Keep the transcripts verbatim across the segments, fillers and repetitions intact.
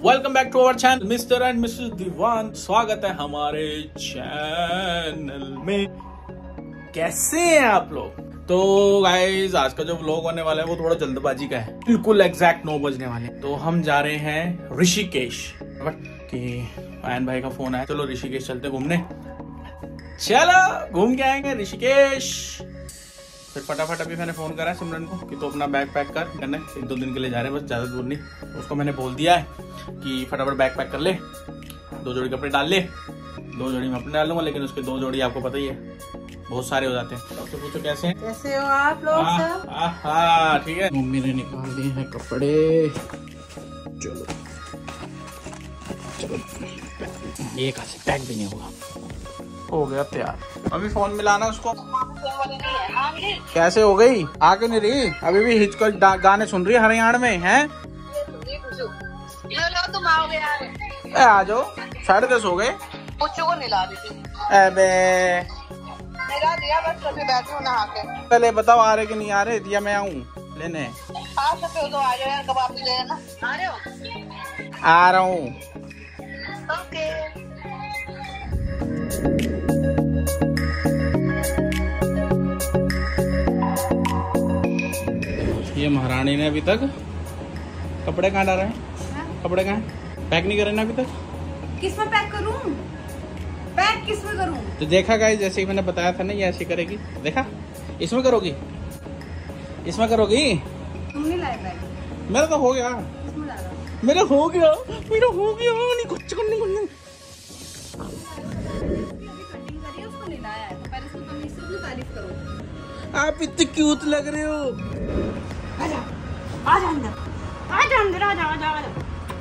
Welcome back to our channel mister and missus Diwan. स्वागत है हमारे चैनल में। कैसे हैं आप लोग? तो गाइस आज का जो व्लॉग होने वाला है वो थोड़ा जल्दबाजी का है, बिल्कुल एग्जैक्ट नौ बजने वाले। तो हम जा रहे हैं ऋषिकेश कि आयन भाई का फोन आया, चलो ऋषिकेश चलते घूमने। चलो घूम के आएंगे ऋषिकेश। फिर फटाफट अभी मैंने फोन करा सिमरन को कि तो अपना बैग पैक कर, करना एक दो दिन के लिए जा रहे हैं, बस ज्यादा दूर नहीं। उसको मैंने बोल दिया है कि फटाफट बैग पैक कर ले, दो जोड़ी कपड़े डाल ले। दो जोड़ी मैं अपने डाल लूंगा, लेकिन उसके दो जोड़ी आपको पता ही है बहुत सारे हो जाते हैं। डॉक्टर पूछो कैसे हैं? कैसे हो आप लोग सब? हाँ ठीक है। मम्मी ने निकाल दिए हैं कपड़े। चलो चलो ये कैसे पैक भी नहीं होगा, हो गया तैयार। अभी फोन मिलाना उसको। कैसे हो गई? आके नहीं रही अभी भी हिचको गाने सुन रही है हरियाणा में हैं? तुम आओगे यार? आ जाओ, साढ़े दस हो गए। बच्चों को निला दी थी। अबे निला दिया, बस अभी बैठी हूँ नहा के। पहले बताओ आ रहे कि नहीं आ रहे, दिया मैं आऊँ लेने? आ सकते हो तो आ जाओ यार, कबाब ले लेना। आ रहे हो? आ रहा हूँ। ओके। ये महारानी ने अभी तक कपड़े कहाँ डाले हैं? कपड़े कहाँ हैं? पैक नहीं करे ना अभी तक? किस में पैक करूं? पैक किस में करूं? तो देखा गाइस, जैसे ही मैंने बताया था ना ये ऐसे करेगी। देखा, इसमें करोगी, इसमें करोगी। तुम नहीं लाए बैग? मेरा तो हो गया, इसमें डाला। मेरा हो गया, मेरा हो गया। नहीं कुछ करने को नहीं। कटिंग करी है, उसको नहीं लाया है, तो पहले इसको तुम इससे भी तारीफ करो। आप इतने क्यूट लग रहे हो। आजा, आजा अंदर, आजा अंदर, आजा, आजा, आजा।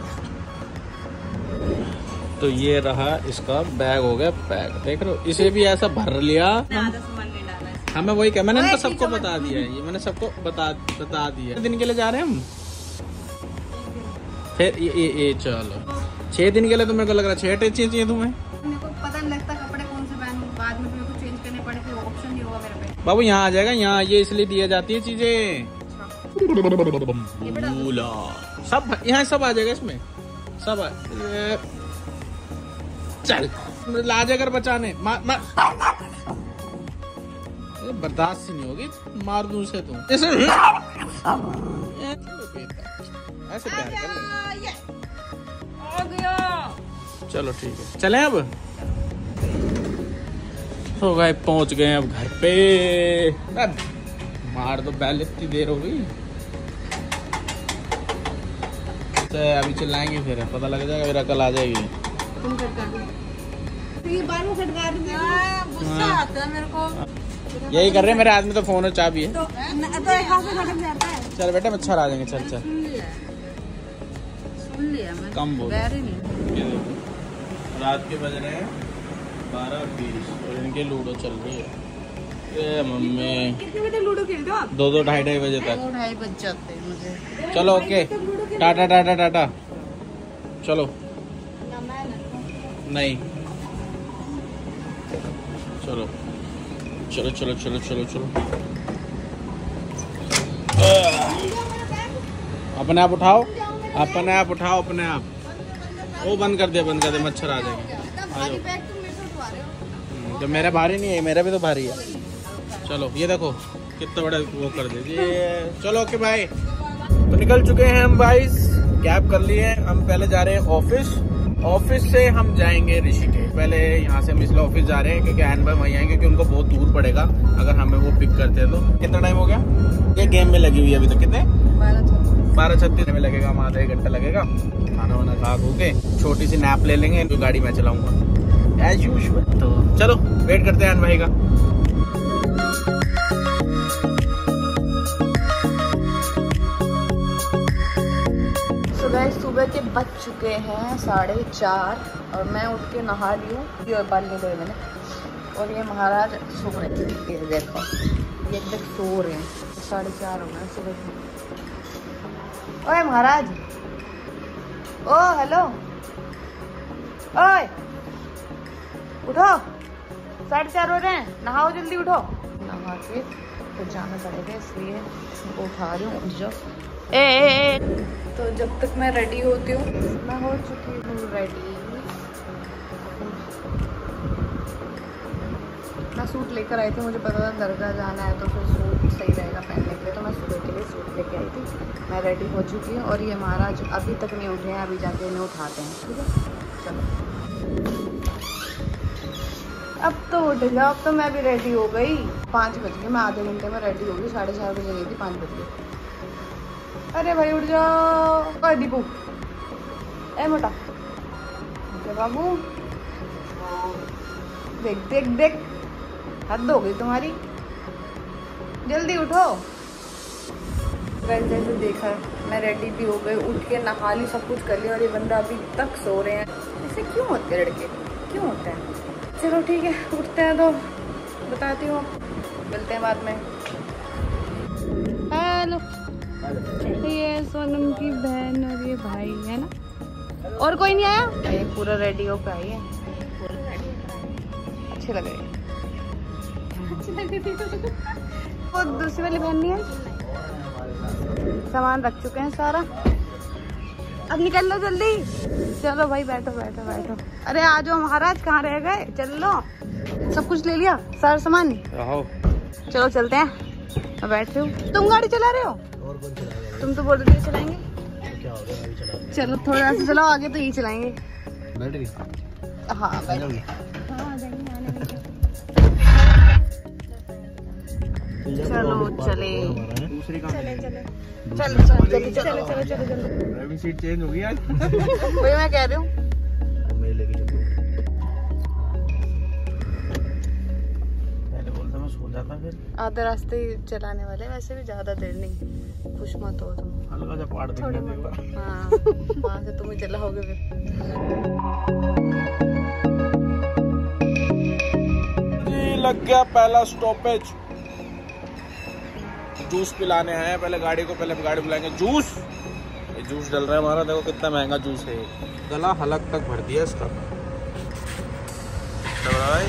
तो ये रहा इसका बैग, हो गया पैक। देख रहे हो, इसे भी ऐसा भर लिया। आधा सामान नहीं डाला है। हाँ मैं वही कह, मैंने इनको सबको बता दिया है, ये मैंने सबको बता बता दिया। दिन के लिए जा रहे हैं हम, फिर ये ये, ये चलो छह दिन के लिए। तो मेरे को लग रहा है छह टेची चाहिए तुम्हें। मेरे को पता नहीं लगता कपड़े कौन से पहनूं, बाद में मेरे को चेंज करने पड़े, कोई ऑप्शन नहीं होगा मेरे पे। बाबू यहाँ आ जाएगा, यहाँ ये इसलिए दी जाती है चीजें। सब यहाँ सब आ जाएगा इसमें, सब आ... चल ला जाकर बचाने। मार मार, बर्दाश्त ही नहीं होगी, मार दूं उसे तुम। ऐसे ऐसे प्यार कर ले। आ गया। चलो ठीक है, चलें अब। हो गए, पहुंच गए अब घर पे। अब मार दो बैल, इतनी देर हो गई। अभी चिल्लाएंगे, फिर पता लग जाएगा, फिर अकल आ जाएगी। तुम कट कर दो। ये बार में खटका दूंगी। गुस्सा आता है मेरे को। यही कर रहे हैं, मेरे हाथ में तो फोन और चाबी है। तो, तो एक हाथ से खटक जाता है। चल बेटा, मच्छर आ जाएंगे। चल चल, सुन लिया, सुन लिया मैं। कम बोल। बैर ही नहीं। ये देखो, रात के बज रहे हैं बारह बीस और इनके लूडो चल रही है। ए मम्मी, कितने बजे लूडो खेलते हो आप? दो दो ढाई ढाई बजे तक। दो ढाई बज जाते हैं मुझे। चलो ओके, टाटा टाटा टाटा। चलो नहीं, चलो चलो चलो चलो चलो चलो। अपने आप उठाओ, अपने आप उठाओ, अपने आप। वो बंद कर दिया, बंद कर दिया, मच्छर आ जाएंगे। आ जाओ। जो मेरा भारी नहीं है, मेरा भी तो भारी है। चलो ये देखो कितना बड़ा वो कर दीजिए। चलो ओके बाय। तो निकल चुके हैं हम बाइस, कैब कर लिए। हम पहले जा रहे हैं ऑफिस, ऑफिस से हम जाएंगे ऋषिकेश। पहले यहाँ से हम इसलिए ऑफिस जा रहे हैं क्योंकि आयन भाई वहीं आएंगे, क्योंकि उनको बहुत दूर पड़ेगा अगर हमें वो पिक करते हैं। तो कितना टाइम हो गया ये गेम में लगी हुई है अभी तक? कितने? बारह छत्तीस में लगेगा, हम आधा एक घंटा लगेगा। खाना वाना खा खो के छोटी सी नैप ले लेंगे, तो गाड़ी मैं चलाऊंगा एज यूजुअल। तो चलो वेट करते हैं आयन भाई का। सुबह सुबह के बज चुके हैं साढ़े चार और मैं उठ के नहा ली हूँ। ये बाल नहीं धोए मैंने। और ये महाराज सो रहे हैं, ये देखो ये एकदम सो रहे हैं। साढ़े चार हो गए सुबह। ओए महाराज, ओ हेलो, ओए उठो, साढ़े चार हो रहे हैं, नहाओ जल्दी, उठो। नहा के तो जाना पड़ेगा, इसलिए उठा रही हूँ। उठ जाओ। ए, ए, ए तो जब तक मैं रेडी होती हूँ, मैं हो चुकी हूँ रेडी। मैं सूट लेकर आई थी, मुझे पता था दरगाह जाना है तो फिर सूट सही रहेगा पहनने के लिए, तो मैं सुबह के लिए सूट लेके आई थी। मैं रेडी हो चुकी हूँ और ये महाराज अभी तक नहीं उठे हैं, अभी जाके इन्हें उठाते हैं। ठीक है, चलो अब तो उठ जाओ। अब तो मैं भी रेडी हो गई। पाँच बज गए, मैं आधे घंटे में रेडी हो गई। साढ़े चार बजे गई थी, पाँच बज गए। अरे भाई उठ जाओ। अरे दीपू, ए मोटा बाबू, देख देख देख, हद हो गई तुम्हारी, जल्दी उठो। जैसे देखा मैं रेडी भी हो गई, उठ के नहा ली, सब कुछ कर लिया और ये बंदा अभी तक सो रहे हैं। ऐसे क्यों होते हैं लड़के, क्यों होते हैं? चलो ठीक है, उठते हैं तो बताती हूँ, मिलते हैं बाद में। हेलो, ये सोनम की बहन और ये भाई है ना, और कोई नहीं आया। ये पूरा रेडी होकर आई है, अच्छे लग रहे हैं। वो दूसरी वाली बहन नहीं है, सामान रख चुके हैं सारा, अब निकल लो जल्दी। चलो भाई बैठो बैठो बैठो। अरे आ जाओ महाराज, कहाँ रह गए? चल लो, सब कुछ ले लिया, सारा सामान। चलो चलते हैं। मैं बैठ रही हूँ, तुम गाड़ी चला रहे हो? और कौन चला रहा है? तुम तो बोल रहे थे चलाएंगे। तो क्या हो गया, अभी चला। चलो थोड़ा सा चलाओ आगे, तो यही चलाएंगे। बैठ गई? हाँ बैठ गई। चलो चले दूसरी चले चले चलो चलो जल्दी चलो चलो चलो चलो। ड्राइविंग सीट चेंज हो गई आज। वही मैं कह रही हूँ, मैं लेके चलूँ। पहले बोलता मैं सो जाता, फिर आधे रास्ते चलाने वाले, वैसे भी ज्यादा देर नहीं। खुश मत हो तुम, हल्का सा पहाड़ दिखने देगा। हाँ वहाँ से तुम ही चलाओगे फिर। लग गया पहला स्टॉपेज, जूस पिलाने हैं। पहले गाड़ी को, पहले गाड़ी बुलाएंगे। जूस, ये जूस डल रहा है हमारा, देखो कितना महंगा जूस है। गला हलक तक भर दिया इसका। तो भाई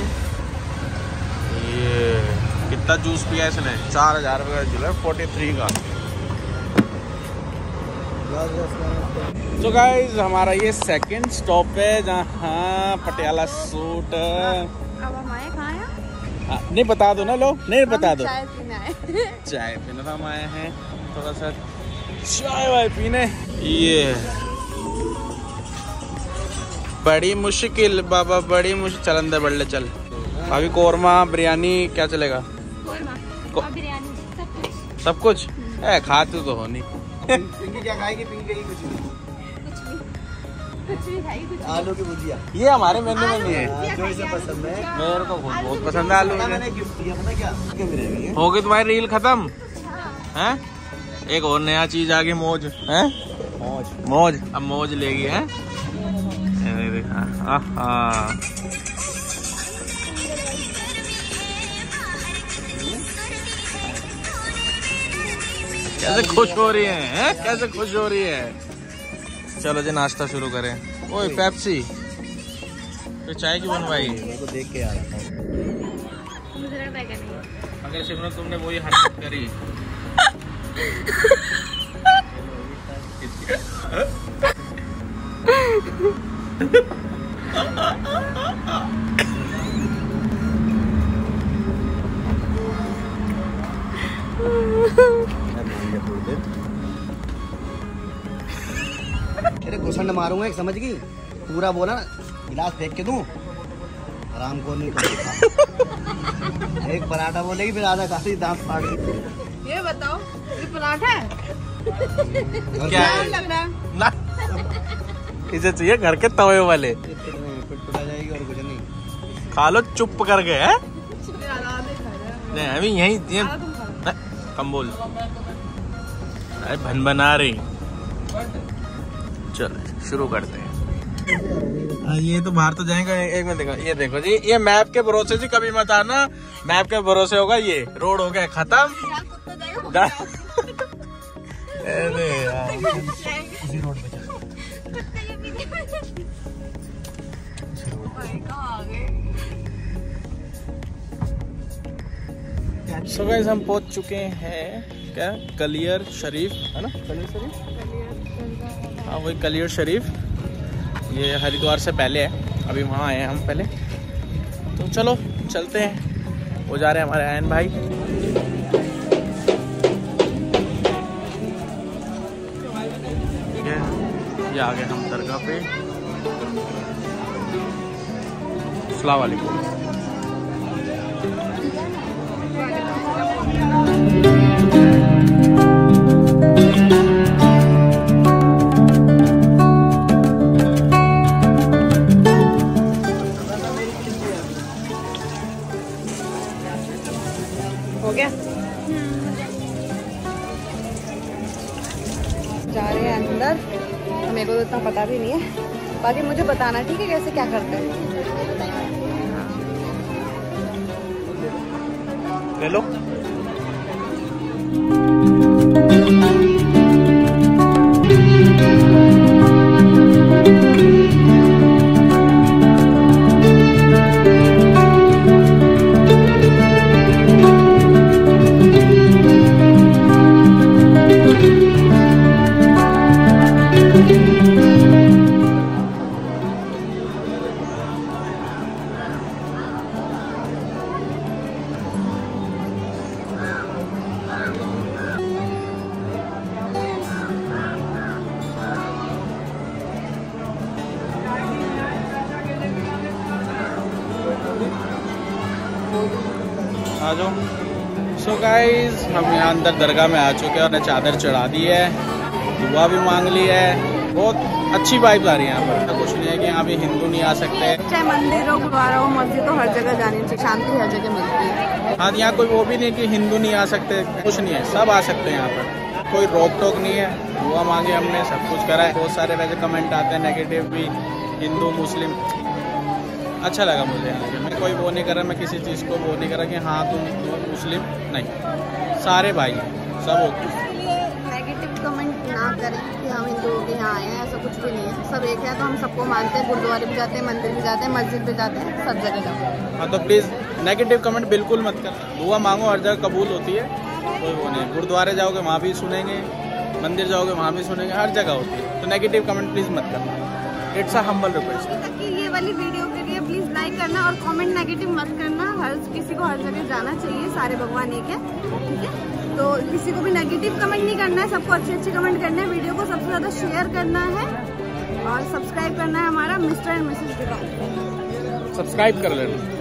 ये कितना जूस पिया इसने? चार हजार रुपये का जूस है, फोर्टी थ्री का। तो गाइज हमारा ये सेकंड स्टॉप है, जहाँ पटियाला सूट। अब हम आए कहाँ हैं? हाँ, नहीं बता दो ना, लो नहीं बता दो। चाय पीने आए। चाय पीने हम आए हैं, थोड़ा सा चाय वाय पीने। ये बड़ी मुश्किल बाबा, बड़ी मुश्किल। चल अंदर बढ़ ले, चल। अभी कौरमा बिरयानी क्या चलेगा? कौरमा बिरयानी सब कुछ, सब कुछ है। खाते तो हो नहीं। पिंकी क्या खाएगी? पिंकी कुछ नहीं, कुछ भी खाई, कुछ आलू की भुजिया। ये हमारे मेन्यू में नहीं है, जो इसे पसंद है। मेरे को बहुत पसंद है आलू। मैंने गिफ्ट दिया, पता क्या? हो गई तुम्हारी रील खत्म हैं? एक और नया चीज आ गई, मौज है। मौज मौज अब मौज लेगी है। कैसे खुश हो रही है, है? कैसे खुश हो रही है। चलो जी नाश्ता शुरू करें। ओए पेप्सी, तो चाय क्यों बनवाई? मैं तो देख के आ रहा था। अगर सिमरन तुमने वही हरकत करी। तेरे घुसंड मारूंगा, एक समझ गई? पूरा बोला ना, गिलास फेंक के दूं, आराम को नहीं कर। एक पराठा बोलेगी, फिर आधा खाती दांत फाड़ दी। ये बताओ, ये पराठा है? क्या लग रहा है ना? इसे चाहिए घर के तवे वाले। पिट जाएगी और कुछ नहीं। खा लो चुप करके, है? नहीं अभी यही कम बोल। अरे भन बना रही। चलो शुरू करते हैं। ये तो बाहर तो जाएगा। एक मिनट देखो, ये देखो जी, ये मैप के भरोसे जी कभी मत आना। मैप के भरोसे होगा, ये रोड हो गया खत्म। अरे यार उसी रोड पे चल। सो गाइस हम पहुंच चुके हैं क्या कलियर शरीफ, है ना? कलियर शरीफ हाँ वही कलियर शरीफ, ये हरिद्वार से पहले है, अभी वहाँ आए हैं हम पहले। तो चलो चलते हैं, वो जा रहे हैं हमारे आयन भाई। ये ये आ गए हम दरगाह पे। अस्सलाम वालेकुम। हो गया, जा रहे हैं अंदर। मेरे को तो इतना पता भी नहीं है, बाकी मुझे बताना ठीक है कैसे क्या करते हैं। ले लो। आ जाओ। सो गाइज हम यहाँ अंदर दरगाह में आ चुके हैं और चादर चढ़ा दी है, दुआ भी मांग ली है। बहुत अच्छी वाइब आ रही है यहाँ पर। कुछ नहीं है कि यहाँ भी हिंदू नहीं आ सकते, चाहे मंदिर हो, गुरुद्वारा हो, मस्जिद हो, हर जगह जानी चाहिए, शांति हर जगह मिलती है। हाँ यहाँ कोई वो भी नहीं कि हिंदू नहीं आ सकते, कुछ नहीं है, सब आ सकते हैं यहाँ पर, कोई रोक टोक नहीं है। दुआ मांगे हमने, सब कुछ करा है। बहुत सारे वैसे कमेंट आते हैं नेगेटिव भी, हिंदू मुस्लिम। अच्छा लगा मुझे यहाँ के, मैं कोई वो नहीं कर रहा, मैं किसी चीज़ को वो नहीं कर रहा कि हाँ तुम मुस्लिम नहीं, सारे भाई सब ओके। इसलिए नेगेटिव कमेंट ना करें कि हम हिंदू के यहाँ आए हैं, ऐसा कुछ भी नहीं है। सब एक है तो हम सबको मानते हैं, गुरुद्वारे भी जाते हैं, मंदिर भी जाते हैं, मस्जिद भी जाते हैं, सब जगह जाते हैं। हाँ तो प्लीज़ नेगेटिव कमेंट बिल्कुल मत करना। दुआ मांगो, हर जगह कबूल होती है, कोई वो नहीं। गुरुद्वारे जाओगे वहाँ भी सुनेंगे, मंदिर जाओगे वहाँ भी सुनेंगे, हर जगह होती है। तो नेगेटिव कमेंट प्लीज़ मत करना, इट्स अ हम्बल रिक्वेस्ट। ये वाली वीडियो के लिए प्लीज लाइक करना और कमेंट नेगेटिव मत करना। हर किसी को हर जगह जाना चाहिए, सारे भगवान एक है, ठीक है। तो किसी को भी नेगेटिव कमेंट नहीं करना है, सबको अच्छे अच्छे कमेंट करना है। वीडियो को सबसे ज्यादा शेयर करना है और सब्सक्राइब करना है हमारा मिस्टर एंड मिसेस दुकान। सब्सक्राइब कर लेना।